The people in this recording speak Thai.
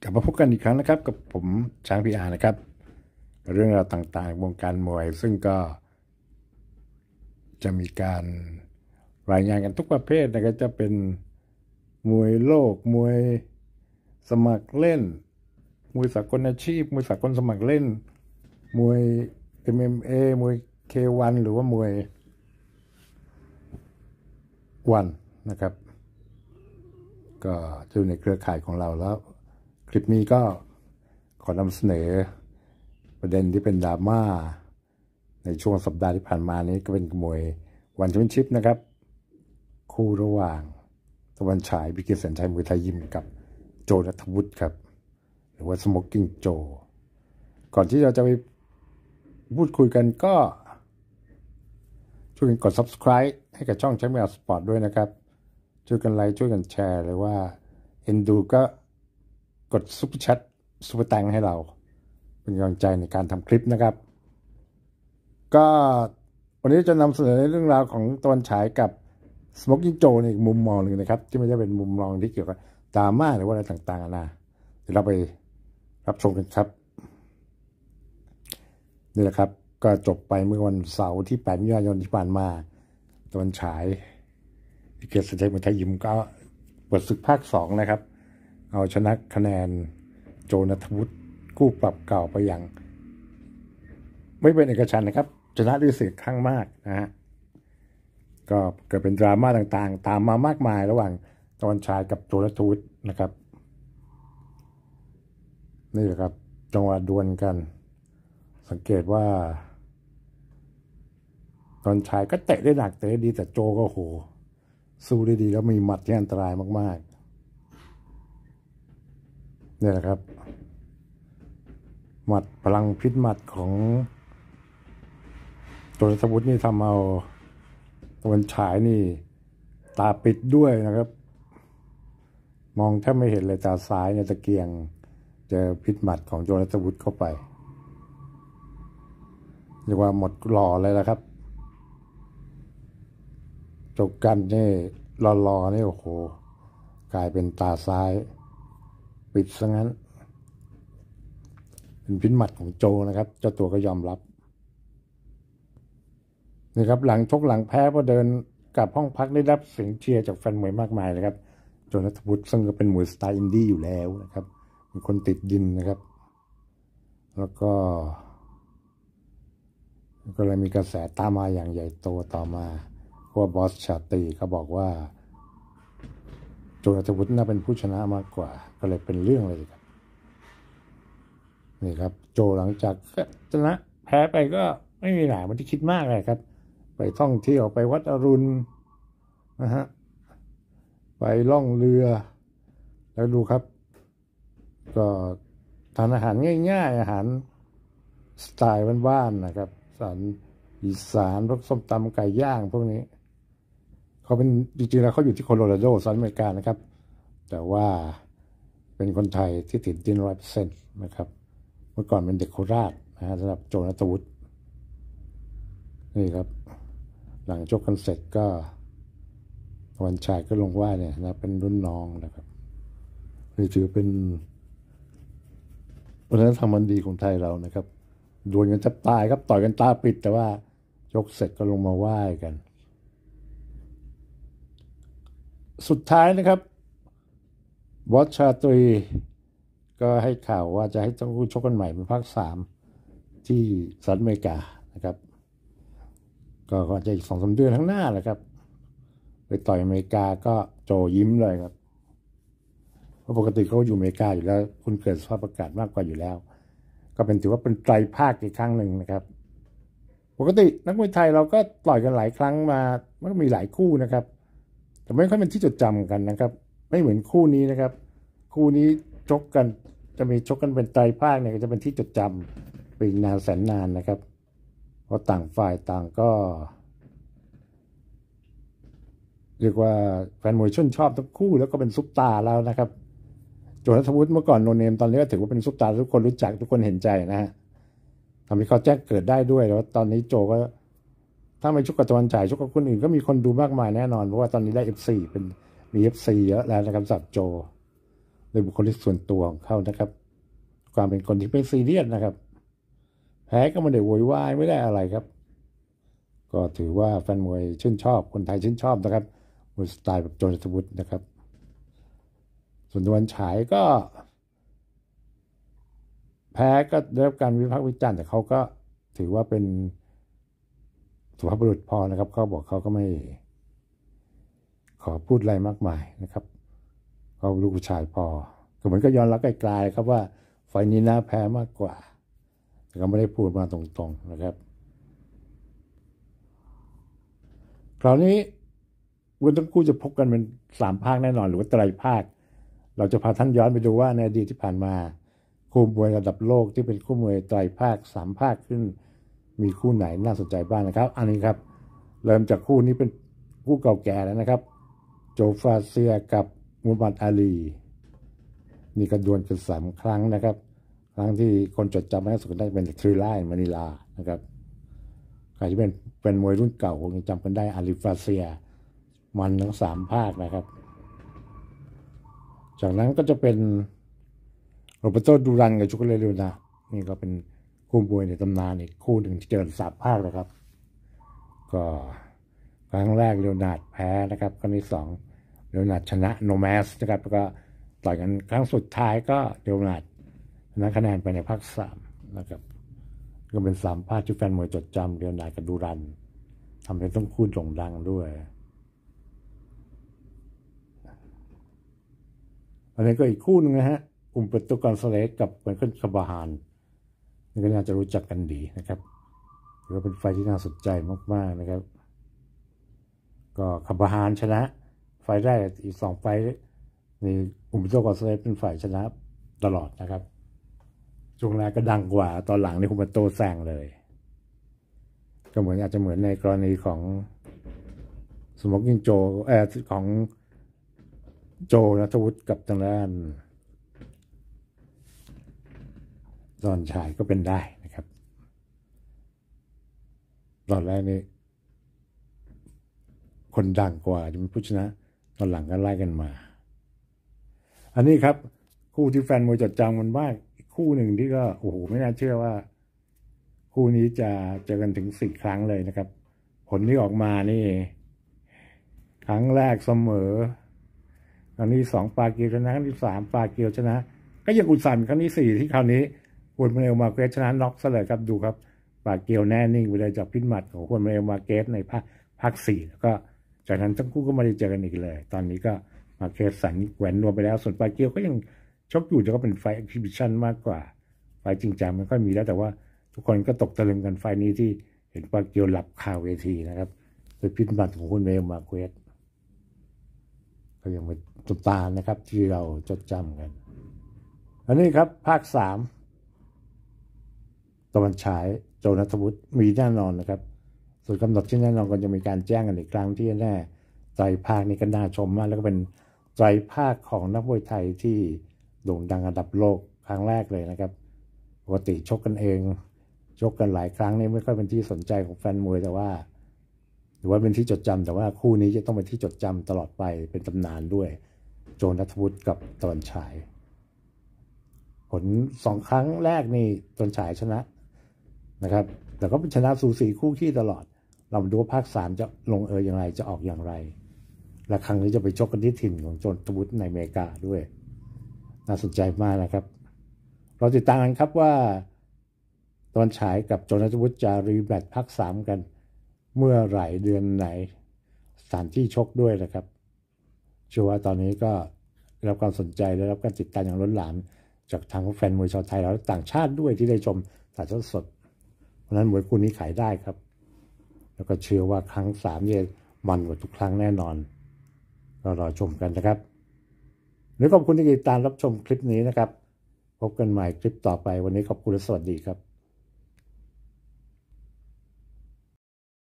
กลับมาพบกันอีกครั้งนะครับกับผมช้างพีอาร์นะครับเรื่องราวต่างๆวงการมวยซึ่งก็จะมีการรายงานกันทุกประเภทนะครับจะเป็นมวยโลกมวยสมัครเล่นมวยสากลอาชีพมวยสากลสมัครเล่นมวย MMA มวย K1 หรือว่ามวยวันนะครับก็จะอยู่ในเครือข่ายของเราแล้วคลิปนี้ก็ขอนำเสนอประเด็นที่เป็นดราม่าในช่วงสัปดาห์ที่ผ่านมานี้ก็เป็นมวยวันแชมเปี้ยนชิพนะครับคู่ระหว่างตะวันฉายพิเกษสัญชัยมวยไทยยิมกับโจณัฐวุฒิครับหรือว่าสโมกกิ้งโจก่อนที่เราจะไปพูดคุยกันก็ช่วยกันกด subscribe ให้กับช่องแชมป์แมวสปอร์ตด้วยนะครับช่วยกันไลค์ช่วยกันแชร์หรือว่าเอ็นดูก็กดซุปเปอร์แชทซุปเปอร์แตงให้เราเป็นกำลังใจในการทำคลิปนะครับก็วันนี้จะนำเสนอเรื่องราวของตะวันฉายกับสโมกกิ้งโจในอีกมุมมองหนึ่งนะครับที่ไม่ใช่เป็นมุมมองที่เกี่ยวกับดราม่าหรือว่าอะไรต่างๆนะเดี๋ยวเราไปรับชมกันครับนี่แหละครับก็จบไปเมื่อวันเสาร์ที่8 มิถุนายนที่ผ่านมาตะวันฉายพิเกษสัญชัยมวยไทยยิมก็เปิดศึกภาค2นะครับเอาชนะคะแนนโจณัฐวุฒิคู่ปรับเก่าไปอย่างไม่เป็นเอกฉันท์นะครับชนะด้วยเสียงข้างมากนะฮะก็เกิดเป็นดราม่าต่างๆตามมามากมายระหว่างตะวันฉายกับโจณัฐวุฒินะครับนี่แหละครับจังหวะดวลกันสังเกตว่าตะวันฉายก็เตะได้หนักเตะได้ดีแต่โจก็โหสู้ได้ดีแล้วมีหมัดที่อันตรายมากๆนี่แหละครับหมัดพลังพิษหมัดของโจณัฐวุฒินี่ทำเอาตะวันฉายนี่ตาปิดด้วยนะครับมองแทบไม่เห็นเลยตาซ้ายเนี่ยตะเกียงเจอพิษหมัดของโจณัฐวุฒิเข้าไปเรียกว่าหมดหล่อเลยละครับจบกันนี่รอนี่โอ้โหกลายเป็นตาซ้ายปิดซะงั้นเป็นพิษหมัดของโจนะครับเจ้าตัวก็ยอมรับนี่ครับหลังชกหลังแพ้พอเดินกลับห้องพักได้รับเสียงเชียร์จากแฟนมวยมากมายเลยครับโจณัฐวุฒิซึ่งก็เป็นมวยสไตล์อินดี้อยู่แล้วนะครับเป็นคนติดดินนะครับแล้วก็เลยมีกระแสตามมาอย่างใหญ่โตต่อมาเพราะว่าบอสชาตรีเขาบอกว่าโจณัฐวุฒิน่าเป็นผู้ชนะมากกว่าก็เลยเป็นเรื่องเลยครับนี่ครับโจหลังจากชนะแพ้ไปก็ไม่มีหลายมันที่คิดมากเลยครับไปท่องเที่ยวไปวัดอรุณนะฮะไปล่องเรือแล้วดูครับก็ทานอาหารง่ายๆอาหารสไตล์บ้านๆนะครับอีสานพวกส้มตำไก่ย่างพวกนี้เขาเป็นจริงๆแล้วเขาอยู่ที่โคโลราโดสหรัฐอเมริกานะครับแต่ว่าเป็นคนไทยที่ติดดิน100%นะครับเมื่อก่อนเป็นเด็กโคราชนะฮะสำหรับโจณัฐวุฒินี่ครับหลังชกกันเสร็จก็ตะวันฉายก็ลงว่าเนี่ยนะเป็นรุ่นน้องนะครับนี่ถือเป็นวัฒนธรรมอันดีของไทยเรานะครับดวลกันจะตายครับต่อยกันตาปิดแต่ว่ายกเสร็จก็ลงมาไหว้กันสุดท้ายนะครับบอสชาตรีก็ให้ข่าวว่าจะให้ทั้งคู่ชกกันใหม่เป็นภาค3ที่สหรัฐอเมริกานะครับก็จะอีก2-3 เดือนข้างหน้าแหละครับไปต่อยอเมริกาก็โจยิ้มเลยครับเพราะปกติเขาอยู่อเมริกาอยู่แล้วคุณเกิดสภาพอากาศมากกว่าอยู่แล้วก็เป็นถือว่าเป็นไตรภาคอีกครั้งหนึ่งนะครับปกตินักมวยไทยเราก็ต่อยกันหลายครั้งมามันก็มีหลายคู่นะครับแต่ไม่ค่อยเป็นที่จดจำกันนะครับไม่เหมือนคู่นี้นะครับคู่นี้ชกกันจะมีชกกันเป็นไตรภาคเนี่ยก็จะเป็นที่จดจำไปนานแสนนานนะครับเพราะต่างฝ่ายต่างก็เรียกว่าแฟนมวยชื่นชอบทั้งคู่แล้วก็เป็นซุปตาร์แล้วนะครับโจณัฐวุฒิเมื่อก่อนโนเนมตอนนี้ก็ถือว่าเป็นซุปตาร์ทุกคนรู้จักทุกคนเห็นใจนะฮะทำให้เขาแจ้งเกิดได้ด้วยแล้วตอนนี้โจก็ถ้าไม่ชกกับตะวันฉายชกกับคนอื่นก็มีคนดูมากมายแน่นอนเพราะว่าตอนนี้ได้ FC เป็นมี FC เยอะแล้วนะครับสำหรับโจในบุคลิกส่วนตัวของเขานะครับความเป็นคนที่ไม่ซีเรียสนะครับแพ้ก็ไม่ได้โวยวายไม่ได้อะไรครับก็ถือว่าแฟนมวยชื่นชอบคนไทยชื่นชอบนะครับมวยสไตล์แบบโจนัทวุฒินะครับส่วนตะวันฉายก็แพ้ก็ได้รับการวิพากษ์วิจารณ์แต่เขาก็ถือว่าเป็นสุภาพบุรุษพอนะครับเขาบอกเขาก็ไม่ขอพูดอะไรมากมายนะครับเขาลูกผู้ชายพอก็เหมือนก็ย้อนรับไกลๆครับว่าไฟนี้น่าแพ้มากกว่าแต่ก็ไม่ได้พูดมาตรงๆนะครับคราวนี้วันทั้งคู่จะพบกันเป็น3 ภาคแน่นอนหรือว่าไตรภาคเราจะพาท่านย้อนไปดูว่าในอดีตที่ผ่านมาคู่มวยระดับโลกที่เป็นคู่มวยไตรภาค3 ภาคขึ้นมีคู่ไหนน่าสนใจบ้างนะครับอันนี้ครับเริ่มจากคู่นี้เป็นคู่เก่าแก่แล้วนะครับโจฟาเซียกับมูฮัมหมัดอาลีนี่ก็ดวลกัน3 ครั้งนะครับครั้งที่คนจดจำมากที่สุดได้เป็นทริลล่ามะนิลานะครับใครที่เป็นมวยรุ่นเก่าคงจำกันได้อาลีฟาเซียมันทั้ง3 ภาคนะครับจากนั้นก็จะเป็นโรเบโตดูรันกับชุกเลโรนานี่ก็เป็นคู่มวยในตำนานอีกคู่หนึ่งที่เจอ3 ภาคนะครับก็ครั้งแรกเลโอนาร์ดแพ้นะครับครั้งที่2เลโอนาร์ดชนะโนแมสนะครับแล้วก็ต่อยกันครั้งสุดท้ายก็เลโอนาร์ดชนะคะแนนไปในภาค3นะครับก็เป็น3 ภาคที่แฟนมวยจดจำเลโอนาร์ดกับดูรันทำให้ต้องคู่โด่งดังด้วยอันนี้ก็อีกคู่หนึ่งนะฮะเปโตรกอนซาเลสกับไมเคิลคาบาฮานนี่ก็น่าจะรู้จักกันดีนะครับถือว่าเป็นไฟที่น่าสนใจมากๆนะครับก็คาบาฮานชนะไฟแรกอีก2 ไฟนี่เปโตรกอนซาเลสเป็นฝ่ายชนะตลอดนะครับช่วงแรกก็ดังกว่าตอนหลังนี่เปโตรแซงเลยก็เหมือนอาจจะเหมือนในกรณีของสโมกกิ้งโจของโจนัทวุฒิกับทางด้านตอนชายก็เป็นได้นะครับตอนแรกนี่คนดังกว่าจะเป็นผู้ชนะตอนหลังก็ไล่กันมาอันนี้ครับคู่ที่แฟนมวยจดจำมันมากคู่หนึ่งที่ก็โอ้โหไม่น่าเชื่อว่าคู่นี้จะเจอกันถึง4 ครั้งเลยนะครับผลที่ออกมานี่ครั้งแรกเสมอครั้งที่2ปาเกียวชนะครั้งที่3ปาเกียวชนะก็ยังอุตส่าห์ครั้งที่4ที่คราวนี้ฮวนเมลมาเกสชนะน็อกซะเลยครับดูครับปาเกียวแน่นิ่งไปเลยจากพิษหมัดของฮวนเมลมาเกสในภาค4แล้วก็จากนั้นทั้งคู่ก็ไม่ได้เจอกันอีกเลยตอนนี้ก็มาเกสสันแหวนรวมไปแล้วส่วนปาเกียวก็ยังชกอยู่แต่ก็เป็นไฟเอ็กซิบิชันมากกว่าไฟจริงจังมันก็มีแล้วแต่ว่าทุกคนก็ตกตะลึงกันไฟนี้ที่เห็นปาเกียวหลับคาเวทีนะครับโดยพิษหมัดของฮวนเมลมาเกสก็ยังเป็นตุตานะครับที่เราจดจำกันอันนี้ครับภาค3ตะวันฉายโจนัทวุฒิมีแน่นอนนะครับส่วนกำหนดที่แน่นอนก็จะมีการแจ้งกันอีกครั้งที่แน่ไตรภาคนี้ก็น่าชมมากแล้วก็เป็นไตรภาคของนักมวยไทยที่โด่งดังระดับโลกครั้งแรกเลยนะครับปกติชกกันเองชกกันหลายครั้งนี่ไม่ค่อยเป็นที่สนใจของแฟนมวยแต่ว่าหรือว่าเป็นที่จดจำแต่ว่าคู่นี้จะต้องเป็นที่จดจำตลอดไปเป็นตำนานด้วยโจนัทวุฒิกับตะวันฉายผล2 ครั้งแรกนี่ตะวันฉายชนะนะครับแต่ก็เป็นชนะสูสีคู่ขี้ตลอดเรามาดูว่าภาค3จะลงอย่างไรจะออกอย่างไรและครั้งนี้จะไปชกกันที่ถิ่นของโจนัทวุฒิในอเมริกาด้วยน่าสนใจมากนะครับเราติดตามกันครับว่าตะวันฉายกับโจนัทวุฒิจะรีแมตช์ภาค3กันเมื่อไหร่เดือนไหนสถานที่ชกด้วยนะครับเชื่อว่าตอนนี้ก็ได้รับความสนใจได้รับการติดตามอย่างล้นหลามจากทางแฟนมวยชาวไทยและต่างชาติด้วยที่ได้ชมถ่ายทอดสดเพราะนั้นมวยคู่นี้ขายได้ครับแล้วก็เชื่อว่าครั้ง3เนี่ยมันกว่าทุกครั้งแน่นอนก็รอชมกันนะครับขอบคุณที่ติดตามรับชมคลิปนี้นะครับพบกันใหม่คลิปต่อไปวันนี้ขอบคุณและสวัสดีครับ